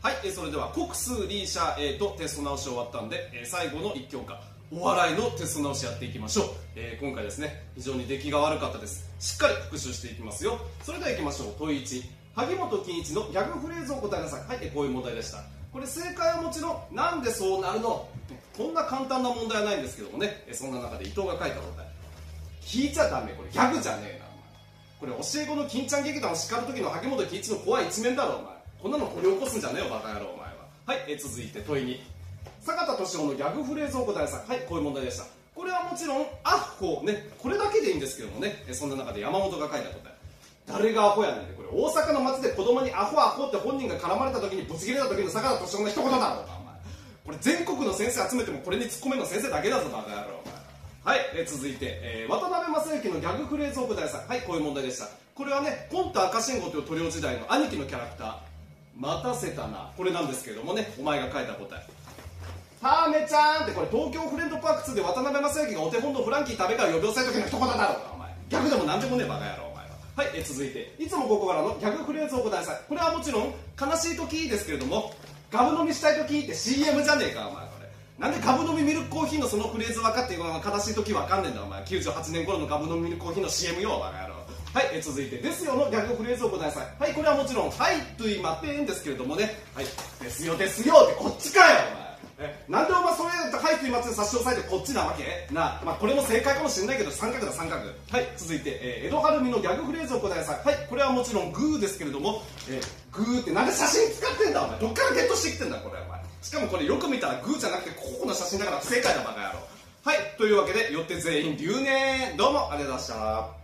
はい、それでは国数リーシャー A とテスト直し終わったんで、最後の1教科お笑いのテスト直しやっていきましょう。今回ですね、非常に出来が悪かったです。しっかり復習していきますよ。それではいきましょう。問い1、萩本欽一のギャグフレーズを答えなさい。はい、こういう問題でした。これ正解はもちろん、なんでそうなるの、こんな簡単な問題はないんですけどもね、そんな中で伊藤が書いた問題、聞いちゃダメ、これギャグじゃねえなお前。これ教え子の金ちゃん劇団を叱る時の萩本欽一の怖い一面だろお前。こんなの掘り起こすんじゃねえよバカ野郎お前は。はい、続いて問い2、坂田敏夫のギャグフレーズを答えなさい。はい、こういう問題でした。これはもちろんアッホね、これだけでいいんですけどもね、そんな中で山本が書いた答え、誰がアホやねんって、これ大阪の街で子供にアホアホって本人が絡まれた時にブチ切れた時の坂田敏夫の一言だろお前。これ全国の先生集めてもこれに突っ込めるの先生だけだぞバカ野郎お前。はい、続いて、渡辺正行のギャグフレーズを答えなさい。はい、こういう問題でした。これはね、コント赤信号というトリオ時代の兄貴のキャラクター、待たせたな、これなんですけれどもね、お前が書いた答え、ターメちゃんって、これ東京フレンドパーク2で渡辺正行がお手本のフランキー食べから呼び寄せる時の一言だろうがお前。ギャグでも何でもねえバカ野郎お前は。はい、続いて、いつもここからのギャグフレーズを答えなさい。これはもちろん悲しい時ですけれども、ガブ飲みしたい時って CM じゃねえかお前。これなんでガブ飲みミルクコーヒーのそのフレーズ分かって悲しい時分かんねえんだお前。98年頃のガブ飲みミルクコーヒーの CM よバカ野郎。はい、続いて、ですよのギャグフレーズを答えなさい。はい、これはもちろん、はいと言いまてんですけれどもね、はい、ですよですよってこっちかよお前。なんでお前それはいと言いまてん差し押さえてこっちなわけな。まあこれも正解かもしれないけど三角だ三角。はい、続いて、江戸晴美のギャグフレーズを答えなさい。はい、これはもちろんグーですけれども、グーってなんで写真使ってんだお前。どっからゲットしてきてんだこれお前。しかもこれよく見たらグーじゃなくてここの写真だから不正解だバカ野郎。はい、というわけでよって全員留年。どうもありがとうございました。